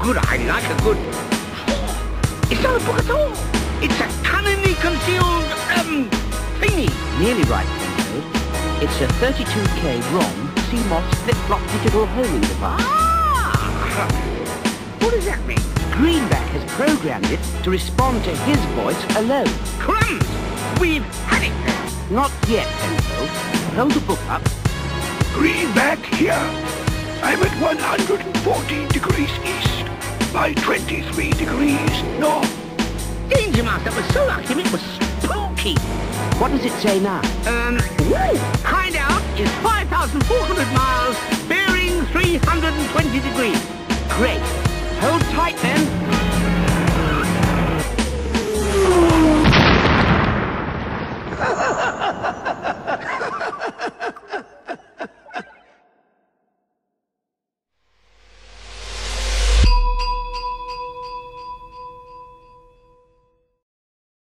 good. I like a good... It's not a book at all. It's a cunningly concealed, thingy. Nearly right, Tenko. It's a 32K ROM CMOS flip-flop digital homing device. Ah! What does that mean? Greenback has programmed it to respond to his voice alone. Crumbs! We've had it then. Not yet, Tenko. Hold the book up. Greenback here. I'm at 114 degrees east by 23 degrees north. Danger Mouse, that was so lucky, it was spooky. What does it say now? Hideout is 5,400 miles, bearing 320 degrees. Great.